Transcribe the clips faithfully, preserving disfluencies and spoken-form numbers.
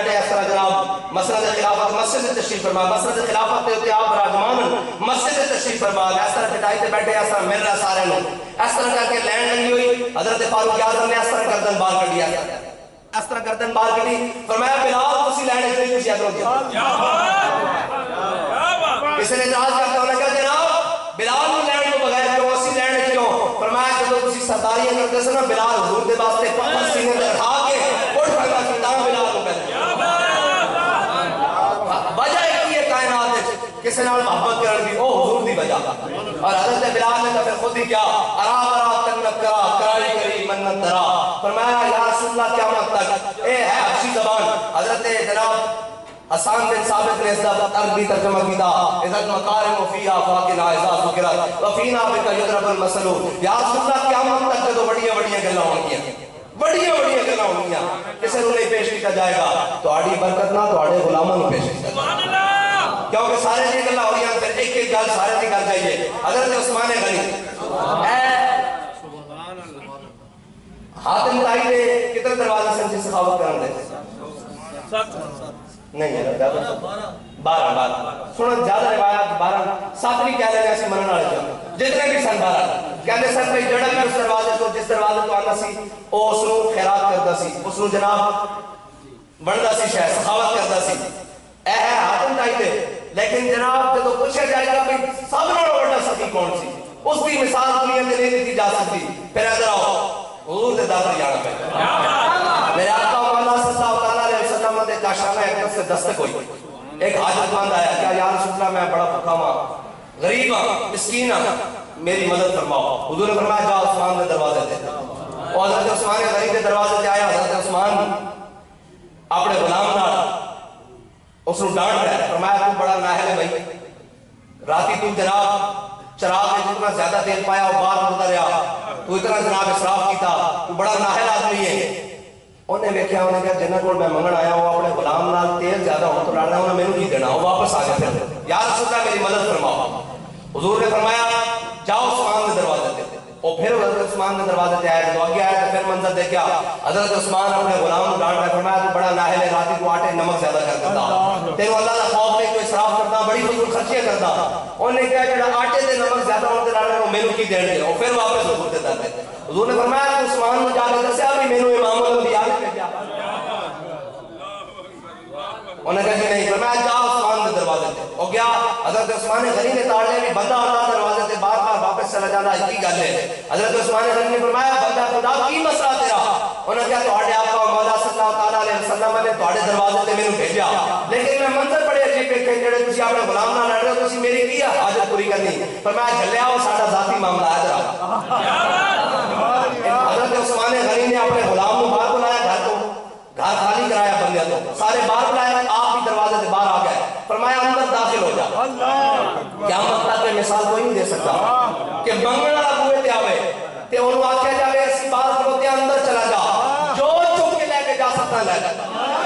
بیٹھے اس طرح جناب مسند خلافت مسجد تشریف فرما مسند خلافت تے اوتے آپ راجمان مسجد تشریف فرما اس طرح کٹائی تے بیٹھے اس طرح مل رہا سارے نوں اس طرح کر کے لین لگی ہوئی حضرت فاروق اعظم نے اس طرح گردن باہر کر دیا اس طرح گردن باہر کری فرمایا بلال تسی لین تے تسی ادھروں کیا کسی نے اعتراض کرتا انہوں نے کہا جناب بلال نوں لین تو بغیر کیوں اسی لین کیوں فرمایا جدوں تسی سرداریاں کرتے سو نا بلال حضور دے واسطے پتھر سینے تے رکھا کے اٹھ کھڑا سی تاں بلال کو پہلے وجہ ایک ہی کائنات ہے کسی نال محبت کرن دی او حضور دی وجہ اور حضرت بلال نے تو پھر خود ہی کیا ارا ارا تنت کرا کرائی کری منت ترا فرمایا یا رسول اللہ قیامت تک اے ہے حبشی زبان حضرت جناب حسان بن ثابت نے اس دا عربی ترجمہ کیتا عزت مکارم فیہا فاقنا اعزاز ذکرت وفینا بک یضرب المثل یا رسول اللہ قیامت تک جو بڑیاں بڑیاں گلاں ہونگیاں بڑیاں بڑیاں گلاں ہونگیاں کسے نوں نہیں پیش کیتا جائے گا تہاڈی برکت نہ تہاڈے غلاماں نوں پیش کیتا سبحان اللہ کیونکہ سارے دی گلاں ہو رہی پھر ایک ایک گل سارے دی گل جائیے حضرت عثمان غنی اے سبحان اللہ حاتم طائی دے کتنے دروازے سے سخاوت کرن دے نہیں ہے بارہ بارہ سنو زیادہ روایات بارہ سات نہیں کہہ لیں ایسی منن والے جو جتنے بھی سن بارہ کہتے سن بھائی جڑا بھی اس دروازے تو جس دروازے تو آنا سی او اس نو خیرات کرتا سی اس نو جناب بندا سی شاید سخاوت کرتا سی اے ہے حاتم طائی دے لیکن جناب جب پوچھا جائے گا کہ سب نال بڑا سخی کون سی اس کی مثال دنیا میں نہیں دی جا سکتی پھر ادھر آؤ حضور دے داخل جانا پہ میرے آقا مولا صلی اللہ علیہ وسلم دے کاشانہ ایک طرف سے دستک ہوئی ایک حاجت مند آیا کہ یا رسول اللہ میں بڑا بھوکا ہوں غریب ہوں مسکین ہوں میری مدد فرماؤ حضور نے فرمایا جا عثمان دے دروازے تے اور حضرت عثمان غریب کے دروازے تے آیا حضرت عثمان اپنے غلام نال اس نے ڈانٹ رہا ہے فرمایا تو بڑا ناہل ہے بھائی راتی تو جناب چراغ میں جتنا زیادہ تیل پایا وہ باہر ہوتا رہا تو اتنا جناب اسراف کیتا تو بڑا ناہل آدمی ہے انہیں ویکھیا انہیں کہا جنہ کو میں منگن آیا ہوں اپنے غلام نال تیل زیادہ ہوں تو لانا انہیں میں نہیں دینا وہ واپس آ گیا پھر یا رسول اللہ میری مدد فرماؤ حضور نے فرمایا جاؤ عثمان کے دروازے تے اور پھر حضرت عثمان کے دروازے تے آیا جب آگے آیا تو پھر منظر دیکھا حضرت عثمان اپنے غلام کو ڈانٹ رہا فرمایا تو بڑا ناہل ہے راتی کو آٹے نمک زیادہ کر دیتا تیرے اللہ کا خوف نہیں تو اسراف کرتا بڑی فضول خرچیاں کرتا انہوں نے کہا جڑا آٹے تے نمک زیادہ ہونے لانا وہ مینوں کی دین دے اور پھر واپس حضور تے دے حضور نے فرمایا کہ عثمان کو جا کے دسیا بھی مینوں امام الانبیاء نے بھیجا انہوں نے کہا کہ نہیں فرمایا جا عثمان کے دروازے تے ہو گیا حضرت عثمان غنی نے تاڑنے بھی بندہ ہوتا دروازے تے بار بار واپس چلا جانا ایک ہی گل ہے حضرت عثمان غنی نے فرمایا بندہ خدا کی مسئلہ تیرا انہوں نے کہا تہاڈے آقا مولا صلی اللہ تعالی علیہ وسلم نے تہاڈے دروازے تے مینوں بھیجا لیکن میں منظر بڑے عجیب ویکھے جڑے تسی اپنے غلام نال لڑ رہے ہو تسی میری کی حاجت پوری کرنی فرمایا جھلیا وہ ساڈا ذاتی معاملہ ہے ذرا حضرت عثمان غنی نے اپنے غلام کو باہر بلایا گھر کو گھر خالی کرایا بندے تو سارے باہر بلایا آپ بھی دروازے سے باہر آ گئے فرمایا اندر داخل ہو جا قیامت تک میں مثال کوئی نہیں دے سکتا کہ منگن والا بوئے تے آوے تے انہوں آکھیا جاوے اسی باہر کھلوتے اندر چلا جا جو چک کے لے کے جا سکتا لے جا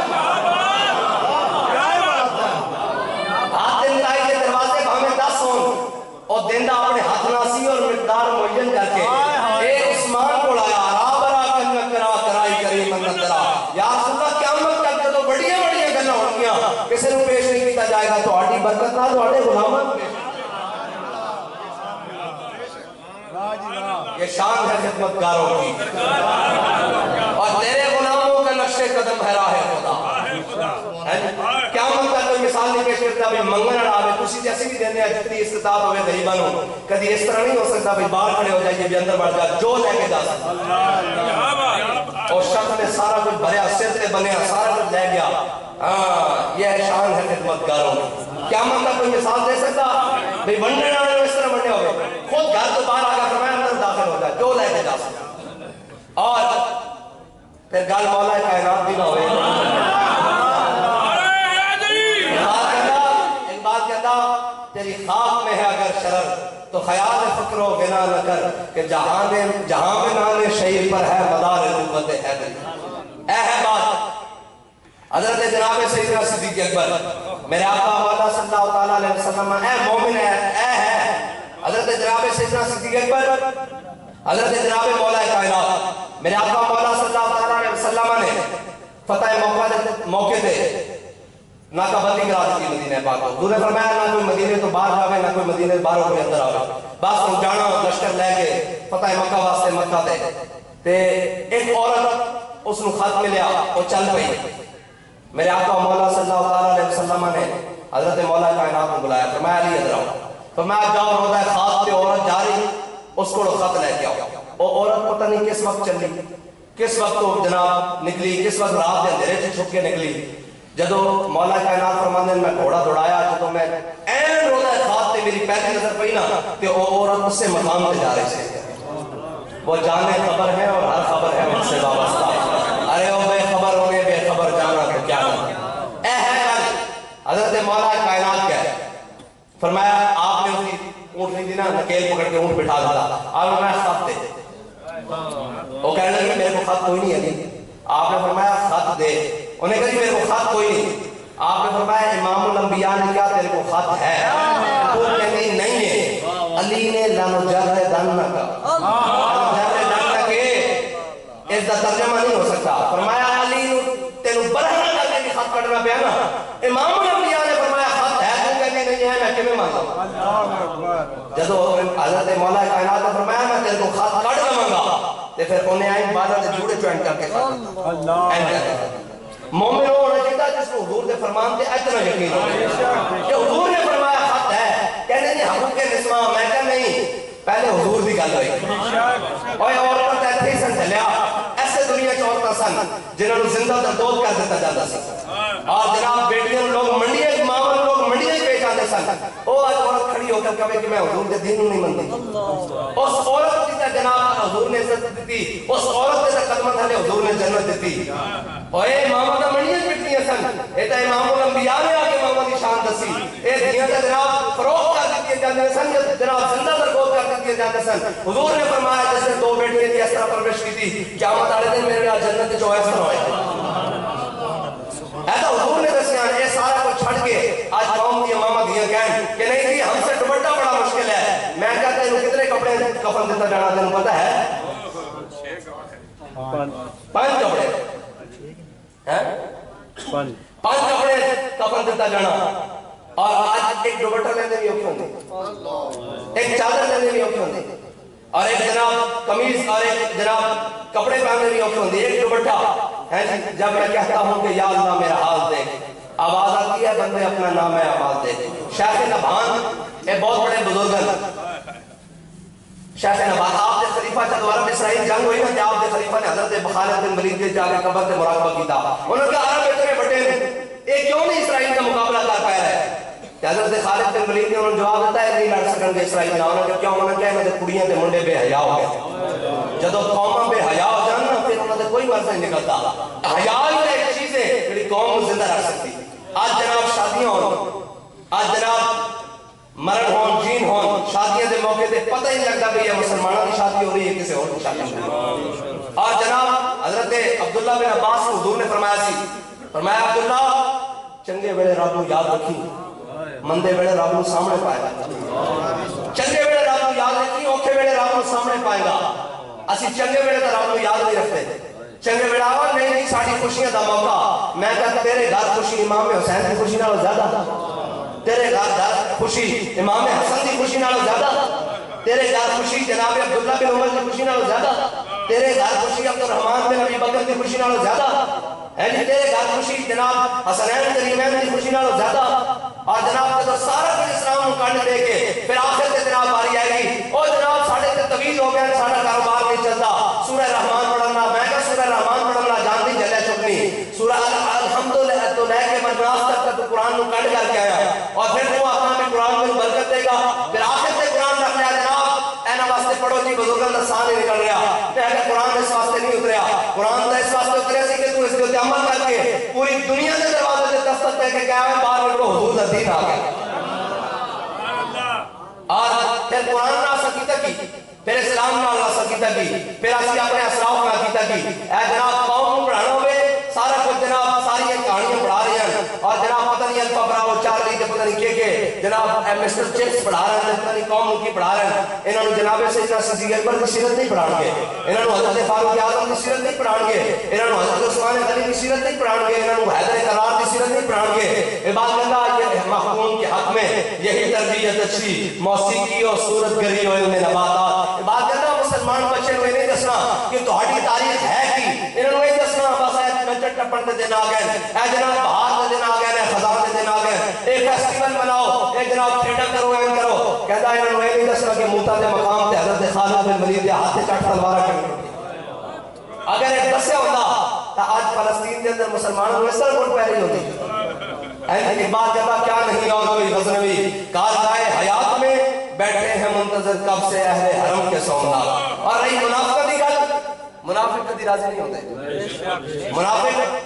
ہاتھ انتہائی کے دروازے ہمیں دس ہون اور دیندہ اپنے ہاتھ ناسی اور مقدار معین کر کے اے عثمان کو لایا رابرہ کنہ کرا کرائی کری منت درا یا رسول اللہ قیامت تک جو بڑیاں بڑیاں گلاں ہونگیاں کسی نے پیش نہیں کیتا جائے گا تو آٹی برکت نہ تو آٹے غلامہ یہ شان ہے خدمت کاروں کی اور تیرے غلاموں کا نقش قدم ہے راہ خدا قیامت تک کوئی مثال نہیں پیش کرتا بھی منگن آوے کسی جیسے بھی دینے ہیں جتنی استطاعت ہوئے غریبان ہو کدی اس طرح نہیں ہو سکتا بھی باہر کھڑے ہو جائیے بھی اندر بڑھ جا جو لے کے جا سکتا اور شخص نے سارا کچھ بھریا سر سے بنیا سارا کچھ لے گیا ہاں یہ شان ہے خدمت کاروں قیامت تک کوئی مثال دے سکتا بھی بننے آنے اس طرح بننے ہوئے خود گھر تو باہر آگا فرمایا اندر داخل ہو جائے جو لے کے جا سکتا اور پھر گل مولا کائنات بھی نہ ہوئے ایک بات کہتا تیری خاک میں ہے اگر شرر تو خیال فکر و غنا نہ کر کہ جہاں میں نام شہیر پر ہے مدار قوت حیدری اے ہے بات حضرت جناب سیدنا صدیق اکبر میرے آقا مولا صلی اللہ تعالیٰ علیہ وسلم اے مومن ہے اے ہے حضرت جناب سیدنا صدیق اکبر حضرت جناب مولا کائنات میرے آقا مولا صلی اللہ تعالیٰ علیہ وسلم نے فتح موقع موقع دے ناکہ بندی کرا دیتی مدینہ پاک کو. حضور نے فرمایا نہ کوئی مدینے تو باہر جاوے نہ کوئی مدینے باہر کوئی اندر آوے. بس ہم جانا لشکر لے کے فتح مکہ واسطے مکہ تے تے ایک عورت اس نو خط ملیا وہ چل پئی. میرے آقا مولا صلی اللہ علیہ وسلم نے حضرت مولا کائنات کو بلایا. فرمایا علی ادھر آؤ. فرمایا جاؤ روضہ خاص پہ عورت جا رہی اس کو خط لے کے آؤ. وہ عورت پتہ نہیں کس وقت چلی کس وقت وہ جناب نکلی کس وقت رات کے اندھیرے سے چھپ کے نکلی. جدو مولا کائنات فرماندے میں گھوڑا دوڑایا جدو میں این روضہ خاص تے میری پہلی نظر پئی نا تے وہ عورت اس سے مقام پہ جا رہی سے. وہ جانے خبر ہے اور ہر خبر ہے مجھ سے وابستہ. ارے وہ بے خبر ہونے بے خبر جانا تو کیا اے ہے حضرت مولا کائنات کیا ہے. فرمایا آپ نے اسی اونٹ نہیں دی نا نکیل پکڑ کے اونٹ بٹھا دیا. آپ نے خط دے. وہ کہنے لگے میرے کو خط کوئی نہیں ہے. آپ نے فرمایا خط دے. انہیں کہا میرے کو خط کوئی نہیں. آپ نے فرمایا امام الانبیاء نے کیا تیرے کو خط ہے؟ وہ کہنے نہیں ہے. علی نے لنجردن کا لنجردن کے اس کا ترجمہ نہیں ہو سکتا. فرمایا علی نے تینوں برہنہ کر کے خط کٹنا پیا نا. امام الانبیاء نے فرمایا خط ہے تو کہنے نہیں ہے میں کیوں مانگا. جدو حضرت مولا کائنات نے فرمایا میں تیرے کو خط کٹ دوں گا تے پھر انہیں آئی بادہ سے جوڑے چوائن کر کے خط مومن ہونا چاہتا جس کو حضور دے فرمان دے اتنا یقین ہو کہ حضور نے فرمایا خط ہے. کہنے نہیں حقوق نسواں میں کہا نہیں پہلے حضور دی گل ہوئی. اور عورتوں تے ایتھے سن چلیا ایسے دنیا کی عورتیں سن جنہوں نے زندہ دردود کر دیتا جاتا سی. اور جناب بیٹیاں لوگ منڈیاں ماں لوگ منڈیاں پیش آتے سن. وہ آج عورت کھڑی ہو کر کہے کہ میں حضور دے دین نہیں منتی. اس عورت کی جناب حضور نے عزت دیتی. اس عورت کے قدمہ تھلے حضور نے جنت دیتی. اور اے امامہ دا منڈیاں پیٹیاں سن. اے تا امام الانبیاء نے آ کے امامہ دی شان دسی. اے دیاں تے جناب فروغ کر دیتی جاندے سن جناب زندہ درگود کر دیتی جاندے سن. حضور نے فرمایا جس نے دو بیٹیاں دی اس طرح پرورش کی تھی قیامت والے دن میرے جنت جو ایسا ہوئے. ایسا حضور نے دسیا یہ سارا کچھ چھڑ کے آج قوم کی امامہ دیا کہیں کہ نہیں جی ہم سے دوپٹہ بڑا مشکل ہے. میں کہتا ہوں کتنے کپڑے کفن دیتا جانا تینوں پتہ ہے؟ پانچ کپڑے پانچ کپڑے کفن دیتا جانا. اور آج ایک دوپٹہ لینے بھی اوکے ہوندے ایک چادر لینے بھی اوکے ہوندے اور ایک جناب قمیض اور ایک جناب کپڑے پہننے بھی اوکے ہوندے. ایک دوپٹہ جب میں کہتا ہوں کہ یا اللہ میرا حال دیکھ آواز آتی ہے بندے اپنا نام ہے آواز دیکھ. شیخ نبہان ایک بہت بڑے بزرگ ہیں. شیخ نبہان آپ دے خلیفہ جب دوبارہ اسرائیل جنگ ہوئی نا کہ آپ دے خلیفہ نے حضرت خالد بن ولید کے جا کے قبر سے مراقبہ کیتا. انہوں نے کہا عرب اتنے بڑے ہیں یہ کیوں نہیں اسرائیل کا مقابلہ کر پایا ہے؟ حضرت خالد بن ولید نے انہوں نے جواب دیتا ہے نہیں لڑ سکن گے اسرائیل نہ. انہوں نے کیوں؟ انہوں نے کہا میں کڑیاں تے منڈے بے حیا ہو گئے. جدو قوم بے حیا ہو جان نا پھر انہوں نے کوئی مرض نہیں نکلتا. حیا ہی ایک چیز ہے جڑی قوم کو زندہ رکھ سکتی. آج جناب شادیاں ہوں آج جناب مرن ہون جین ہون شادیاں دے موقع دے پتہ ہی نہیں لگتا کہ یہ مسلمانوں کی شادی ہو رہی ہے کسی اور کی شادی ہو رہی ہے. اور جناب حضرت عبداللہ بن عباس کو حضور نے فرمایا سی فرمایا عبداللہ چنگے ویلے رب نو یاد رکھی مندے ویلے رب نو سامنے پائے گا. چنگے ویلے رب نو یاد رکھی اوکھے ویلے رب نو سامنے پائے گا. اسی چنگے ویلے تے رب نو یاد نہیں رکھتے. چنگے ویلے آوا نہیں نہیں ساڈی خوشیاں دا موقع. میں کہتا تیرے گھر خوشی امام حسین کی خوشی نالوں زیادہ تیرے گھر خوشی امام حسن کی خوشی نالوں زیادہ تیرے گھر خوشی جناب عبداللہ بن عمر کی خوشی نالوں زیادہ تیرے گھر خوشی عبد الرحمن بن ابی بکر کی خوشی نالوں زیادہ ہے جی تیرے گھر خوشی جناب حسنین کریمین کی خوشی نالوں زیادہ. اور جناب جب سارا کچھ اسلام کو کانڈ دے کے پھر آخر سے جناب باری آئے گی اور جناب ساڑھے سے طویل ہو گیا سارا کاروبار نہیں چلتا. سورہ رحمان پڑھنا میں کہا سورہ رحمان پڑھنا جان نہیں جلے چکنی. سورہ الحمدللہ تو لے کے مناس تک تو قرآن کو کانڈ کر کے آیا اور پھر وہ اپنا میں قرآن میں برکت دے گا. پھر آخر سے قرآن رکھ لیا جناب اینا واسطے پڑھو جی بزرگان دا سان ہی نکل رہا. پہلے قرآن اس واسطے نہیں اتریا. قرآن دا اس واسطے اتریا سی کہ تو اس کے عمل کر کے پوری دنیا کے دروازے سے دستک دے کے کہا ہے بار بار کو حضور دا دین آ گیا. اور پھر قرآن نہ سکیتا کی پھر اسلام نہ سکیتا کی پھر اسی اپنے اسراف نہ کیتا کی. اے جناب قوم کو پڑھانا ہوئے سارا کچھ جناب ساری کہانیاں پڑھا رہے ہیں اور جناب پتہ نہیں الفا براو چار لی کے پتہ نہیں کیا کہ جناب مسٹر چیکس پڑھا رہے ہیں پتہ نہیں قوم کی پڑھا رہے ہیں. انہوں نے جناب سیدنا صدیق اکبر کی سیرت نہیں پڑھان گے. انہوں نے حضرت فاروق اعظم کی سیرت نہیں پڑھان گے. انہوں نے حضرت عثمان غنی کی سیرت نہیں پڑھان گے، انہوں نے حیدر قرار دی سیرت نہیں پڑھان گے. یہ بات کہتا یہ محکوم کے حق میں یہی تربیت اچھی موسیقی اور صورت گری اور علم نباتات. یہ بات کہتا مسلمان بچے کو یہ نہیں دسنا کہ تہاڈی تاریخ ہے کی، انہوں نے یہ دسنا بس اے نچٹ ٹپن دے دن آ گئے، اے جناب بہار دے دن آ گئے، اے خزاں دے دن آ گئے، ایک فیسٹیول مناؤ، ایک جناب کھیڈا کرو، این کرو. کہتا انہوں نے یہ نہیں دسنا کہ موتا دے مقام تے حضرت خالد بن ولید دے ہاتھ چٹ تلوار کرنی. اگر ایک دسیا ہوتا تو آج فلسطین کے اندر مسلمانوں کو اس طرح ووٹ پہ نہیں ہوتی. ایک بات کہتا کیا نہیں اور کوئی غزنوی کارگاہ حیات میں بیٹھے ہیں منتظر کب سے اہل حرم کے سومنات. اور رہی منافقت کی گل، منافق کبھی راضی نہیں ہوتے. منافق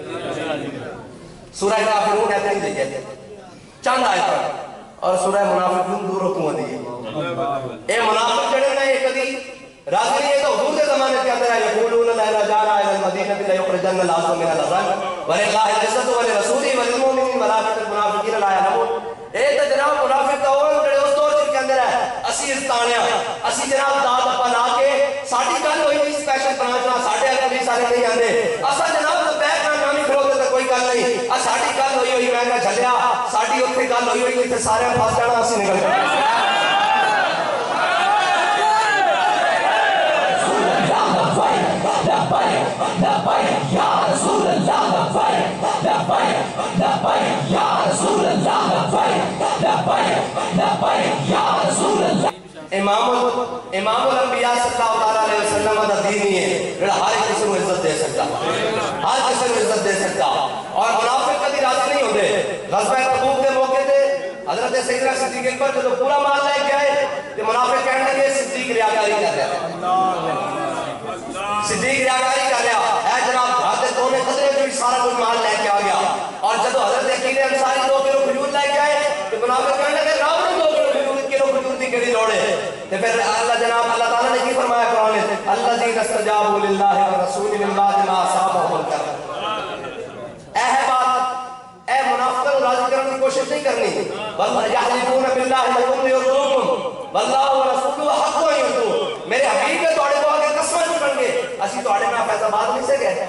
سورہ کافرون کہتے ہیں دیکھیں چند آیت اور سورہ منافقون دور رکھوں دی. اے منافق جڑے نے یہ کبھی راضی نہیں ہے تو حضور کے زمانے کے اندر ہے یقولون لا رجعنا الى المدینہ لا یخرجن الاعز من الاذل وللہ العزت ولرسولہ وللمؤمنین ولکن المنافقین لا يعلمون. اے تو جناب منافق تو وہ جڑے اس دور کے اندر ہے اسی استانیا اسی جناب داد اپا لا کے ساڈی گل ہوئی نہیں اسپیشل برانچ نہ ساڈے اگے سارے نہیں آندے اسا جناب تو بیٹھ نہ نامی کھلوتے تو کوئی گل نہیں. ا ساڈی گل ہوئی ہوئی میں کہا جھلیا ساڈی اوتھے گل ہوئی ہوئی تے سارے پھس جانا اسی نکل جانا. امام امام الانبیاء صلی اللہ علیہ وسلم کا دین ہی ہے جو ہر کسی کو عزت دے سکتا ہر کسی کو عزت دے سکتا. اور منافق کبھی راضی نہیں ہوتے. غزوہ تبوک کے موقع پہ حضرت سیدنا صدیق اکبر جو پورا مال لے کے آئے کہ منافق کہنے لگے صدیق ریاکاری کر رہا ہے، صدیق ریاکاری کر رہا ہے. جناب حضرت دو نے خطرے جو سارا کچھ مال لے کے آ گیا. اور جب حضرت عقیل انصاری دو کلو کھجور لے کے آئے تو منافق کہنے لگے راؤ نے دو کلو کلو کھجور دی کیڑی لوڑ ہے. تو پھر اللہ جناب اللہ تعالیٰ نے کی فرمایا قرآن میں الذین استجابوا للہ والرسول من بعد ما اصابهم الکرب. اے بات اے منافقوں کو راضی کرنے کی کوشش نہیں کرنی. بل یحلفون باللہ لکم لیرضوکم واللہ ورسولہ حق یرضون. میرے حبیب کے توڑے کو آگے قسمیں چکن گے اسی توڑے میں فیض آباد نہیں سے گئے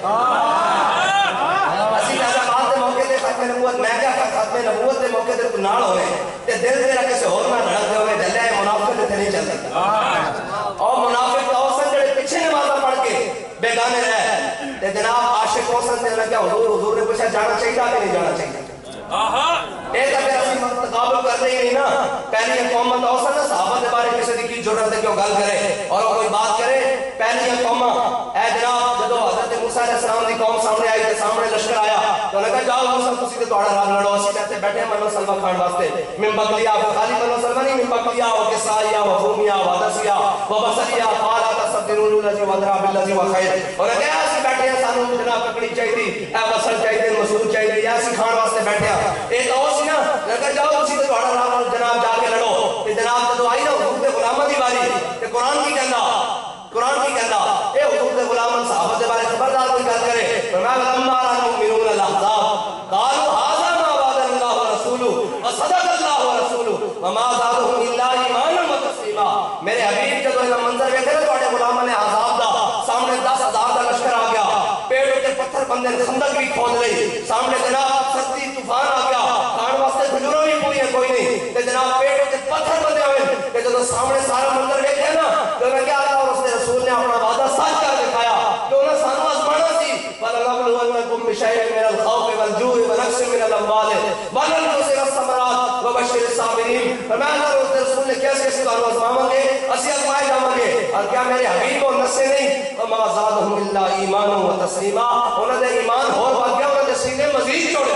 اسی فیض آباد کے موقع دے ختم نبوت میں کیا ختم نبوت کے موقع دے تو نال ہوئے تے دل دے رکھے سے اور میں دھڑک دے ہوئے دلے منافق تے نہیں چلتے. اور منافق توسن جڑے پیچھے نمازہ پڑھ کے بیگانے رہے تے جناب عاشق توسن تے کیا حضور حضور نے پوچھا جانا چاہیے کہ نہیں جانا چاہیے. ایک اگر اسی تقابل کر رہی نہیں نا پہلی قومت اوسط ہے صحابہ کے بارے کسی دی کی ضرورت ہے کہ وہ گل کرے اور کوئی بات کرے. پہلی قوم اے جناب جدو حضرت موسیٰ علیہ السلام دی قوم سامنے آئی تے سامنے لشکر آیا تو انہوں نے کہا جاؤ موسیٰ تسی تے تہاڈا راز لڑو اسی کہتے بیٹھے منو سلوہ کھان واسطے من بقلیا خالی منو سلوہ نہیں من بقلیا و قصائیا و خومیا و عدسیا و بصریا قالا تصدرون الذی ودرا بالذی و خیر. اور نے کہا اسی بیٹھے ہیں سانو جناب ککڑی چاہیے اے بصر چاہیے مسعود چاہیے یا اسی کھان واسطے بیٹھے ہیں. ایک اور سی نا لگا جاؤ اسی تے تہاڈا راز جناب جا کے لڑو تے جناب جدو آئی نا حضور دے غلاماں دی باری تے قرآن کی کہندا قرآن کی کہندا اے حضور دے غلاماں صحابہ دے بارے خبردار کوئی گل کرے فرمایا لما را المؤمنون الاحزاب قالوا هذا ما وعد الله ورسوله وصدق الله ورسوله وما زادهم الا ایمانا وتسلیما. میرے حبیب جدو یہ منظر ویکھے نا تہاڈے غلاماں نے احزاب دا سامنے دس ہزار دا لشکر آ گیا پیڑ تے پتھر بندے خندق بھی کھود لئی سامنے جناب سختی طوفان آ گیا کھان واسطے کھجوروں بھی پوری کوئی نہیں تے جناب پیڑ تے پتھر بندے ہوئے کہ جدو سامنے سارا منظر ویکھے نا تو میں کیا اللہ اور اس نے رسول نے اپنا وعدہ سچ کر دکھایا کہ انہیں سانو آزمانا سی وَلَنَبْلُوَنَّكُمْ بِشَيْءٍ مِّنَ الْخَوْفِ وَالْجُوعِ وَنَقْصٍ مِّنَ الْأَمْوَالِ وَالْأَنفُسِ وَالثَّمَرَاتِ وَبَشِّرِ الصَّابِرِينَ. فرمایا اللہ اور اس نے رسول نے کیسے کیسے کارو آزماؤں گے اسی آزمائے جاؤں گے اور کیا میرے حبیب اور نسے نہیں وَمَا زَادَهُمْ إِلَّا إِيمَانًا وَتَسْلِيمًا. انہوں نے ایمان اور بڑھ گیا انہوں نے سینے مزید چھوڑے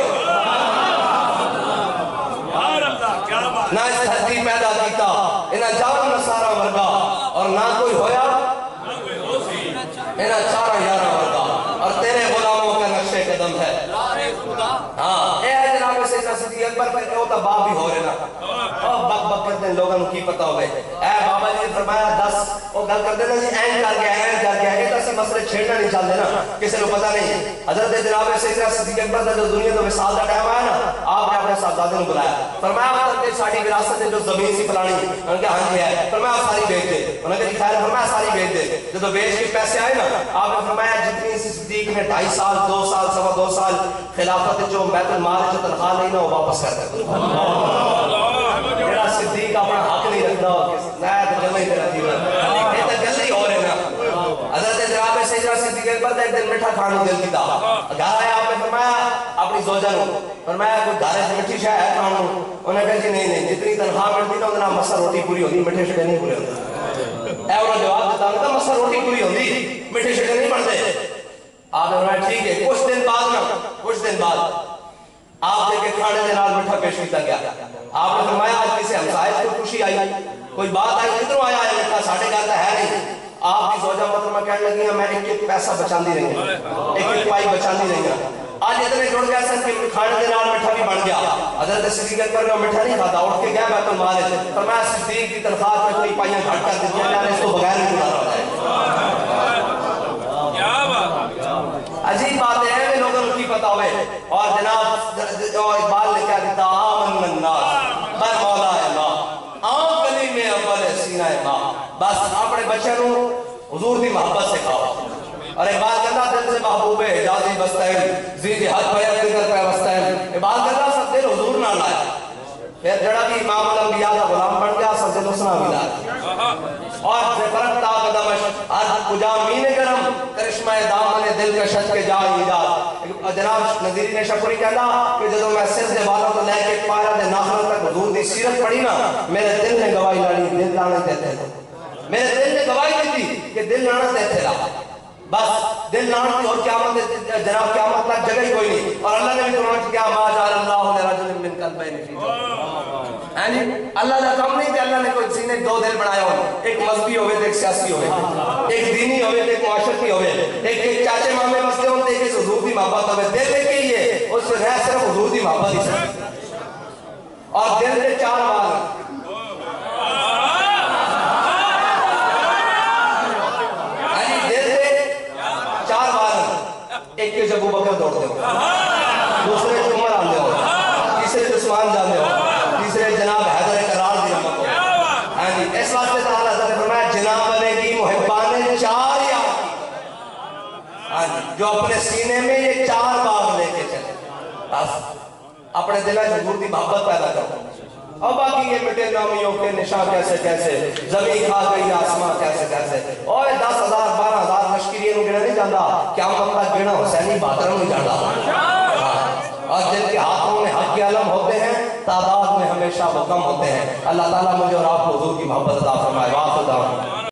نہ اس دھرتی پیدا کیتا انہاں جاؤ نصارہ ورگا اور نہ کوئی ہویا انہاں چارہ یارہ ورگا اور تیرے غلاموں کا نقش قدم ہے. ہاں اے جناب سیدنا صدیق اکبر پر کہ وہ تا باپ بھی ہو رہے نا اور بک بک کرتے ہیں لوگوں کی پتہ ہوئے اے بابا جی فرمایا دس وہ گل کرتے نا جی این کر گیا این کر گیا یہ تو اسی مسئلے چھیڑنا نہیں چاہتے نا کسی کو پتہ نہیں حضرت جناب سیدنا صدیق اکبر کا جو دنیا تو وصال کا ٹائم آیا نا آپ نے اپنے صاحبزادے کو بلایا فرمایا حضرت کہ ساری وراثت ہے جو زمین سی فلانی انہوں نے کہا ہاں جی ہے فرمایا ساری بیچ دے انہوں نے کہا خیر فرمایا ساری بیچ دے جب بیچ کے پیسے آئے نا آپ نے فرمایا جتنی صدیق نے ڈھائی سال دو سال سوا دو سال خلافت جو بیت المال جو تنخواہ نہیں نا وہ واپس کر دے جڑا صدیق اپنا حق نہیں رکھتا نہ تو گل ہی رکھتی یہ تو گل ہی ہو رہے نا حضرت جناب سیدنا صدیق اکبر کا ایک دن میٹھا کھانے دل کی تھا گھر آیا آپ نے فرمایا اپنی زوجہ نے فرمایا کوئی گھر سے میٹھی شاہ ہے کھانا انہوں نے کہا جی نہیں نہیں جتنی تنخواہ ملتی نا اتنا مسا روٹی پوری ہوتی میٹھے شکے نہیں پورے ہوتے اے انہوں نے جواب دیتا ہوں مسا روٹی پوری ہوتی میٹھے شکے نہیں بڑھتے آپ نے فرمایا ٹھیک ہے کچھ دن بعد نا کچھ دن بعد آپ دے کے کھانے دے نال میٹھا پیش کیتا گیا آپ نے فرمایا آج کسی ہمسائے کو خوشی آئی کوئی بات آئی کدھروں آیا ہے میٹھا ساڑھے گھر تو ہے نہیں آپ کی زوجہ محترمہ کہنے لگی ہیں میں ایک ایک پیسہ بچاندی رہی ہوں ایک ایک پائی بچاندی رہی ہوں آج اتنے جڑ گیا سن کہ کھانے دے نال میٹھا بھی بن گیا حضرت صدیق اکبر نے میٹھا نہیں کھاتا اٹھ کے گیا بیت المال ہے فرمایا صدیق کی تنخواہ میں کوئی پائیاں گھٹ کر دیتی ہیں اس کو بغیر نہیں گزارا ہوتا ہے عجیب بات ہے میں لوگوں کو کی پتا ہوئے اور جناب اقبال نے کیا کہتا آمن الناس بر مولا اللہ آن کلی میں اول سینہ ماں بس اپنے بچے نو حضور دی محبت سے کھاؤ اور اقبال کرنا دل سے محبوب ہے اجازی بستین زیدی حد پیت کر پہ بستین اقبال کرنا سب دل حضور نہ لائے پھر جڑا بھی امام الانبیاء کا غلام بن گیا سب دل اسنا بھی لائے اور فرق تا قدمش ہر کجا مین گرم کرشمہ دامن دل کا شد کے جا ایجاد جناب نظیری نے شکری کہنا کہ جدو میں سر دے والا تو لے کے پارا دے ناخن تک حضور دی سیرت پڑھی نا میرے دل نے گواہی لڑی دل لانے دیتے تھے میرے دل نے گواہی دی تھی کہ دل لانا دیتے رہا بس دل لانا تھی اور قیامت جناب قیامت تک جگہ ہی کوئی نہیں اور اللہ نے بھی قرآن کیا ما جعل اللہ لرجل من قلبین فی جوفہ اللہ کا کم نہیں کہ اللہ نے کوئی سینے دو دل بنایا ہو ایک مذہبی ہوئے ایک سیاسی ہوئے ایک دینی ہوئے ایک معاشرتی ہوئے ایک ایک چاچے مامے مسئلے ہوتے ایک حضور دی محبت ہوئے دل دے کے ہی ہے اس سے رہ صرف حضور دی محبت ہی سکتی اور دل دے چار بار ایک کے ابو بکر دوڑتے ہو دوسرے عمر آنے ہو تیسرے عثمان جانے ہو تیسرے جناب حیدر کرار دی رحمت ہو ہاں جی اس واسطے تعالیٰ حضرت نے فرمایا جناب بنے گی محبان چار یا ہاں جی جو اپنے سینے میں یہ چار باغ لے کے چلے بس اپنے دل میں حضور دی محبت پیدا کرو اور باقی یہ مٹے نامیوں کے نشان کیسے کیسے زمین کھا گئی آسمان کیسے کیسے اور دس ہزار بارہ ہزار مشکریے نو گنا نہیں جاندہ کیا مطلب گنا حسینی باتروں نہیں جاندہ اور جن کے ہاتھوں میں حق علم ہوتے ہیں تعداد میں ہمیشہ وہ کم ہوتے ہیں اللہ تعالیٰ مجھے اور آپ حضور کی محبت عطا فرمائے واقع